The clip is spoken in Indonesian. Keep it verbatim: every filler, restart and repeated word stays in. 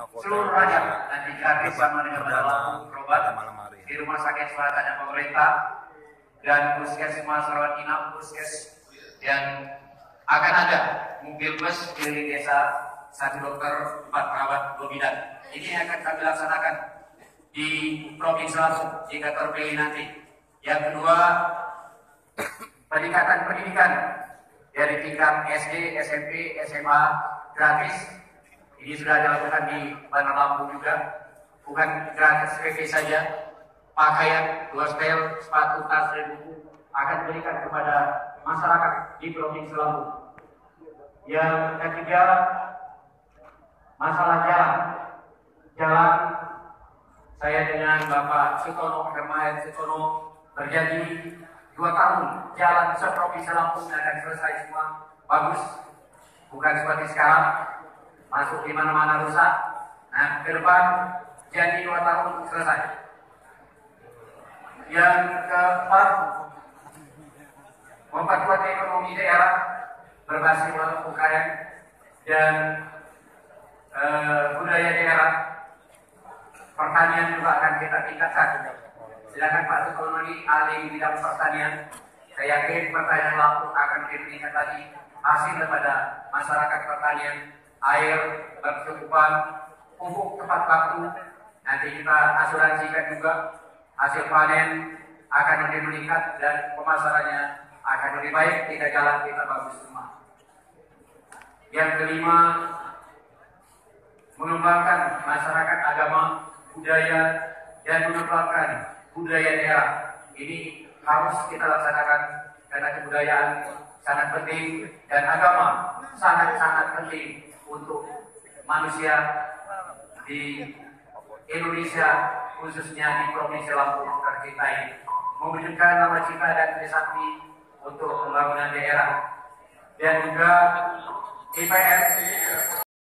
seluruh rakyat nanti gratis sama dengan lampu berobat di rumah sakit swasta dan pemerintah dan puskesmas rawat inap puskes yang akan ada mobil bus keliling desa, satu dokter, empat perawat, dua bidan. Ini akan kami laksanakan di Provinsi Lampung jika terpilih nanti. Yang kedua, peningkatan pendidikan dari tingkat S D, S M P, S M A gratis. Ini sudah dilakukan di Bandar Lampung juga. Bukan gratis P P saja, pakaian, dua setel, sepatu, tas, dan buku akan diberikan kepada masyarakat di Provinsi Lampung. Yang ketiga, masalah jalan. Jalan, saya dengan Bapak Sutono, Hermawan Sutono berjanji dua tahun jalan se-Provinsi Lampung akan selesai semua bagus, bukan seperti sekarang masuk di mana-mana rusak. Nah, ke depan janji dua tahun selesai. Yang keempat, memperkuat ekonomi daerah berbasis U K M dan e, budaya daerah. Pertanian juga akan kita tingkatkan. Sedangkan Pak Sutono ini ahli di bidang pertanian. Saya yakin pertanian Lampung akan ditingkat lagi hasil daripada masyarakat pertanian, air berkecukupan, pupuk tepat waktu. Nanti kita asuransikan juga hasil panen akan lebih meningkat dan pemasarannya akan lebih baik jika jalan kita bagus semua. Yang kelima, mengembangkan masyarakat agama, budaya, dan mengembangkan budaya daerah. Ini harus kita laksanakan karena kebudayaan sangat penting dan agama sangat-sangat penting untuk manusia di Indonesia, khususnya di Provinsi Lampung kita ini. Mewujudkan nama cita dan trisakti untuk pembangunan daerah dan juga I P R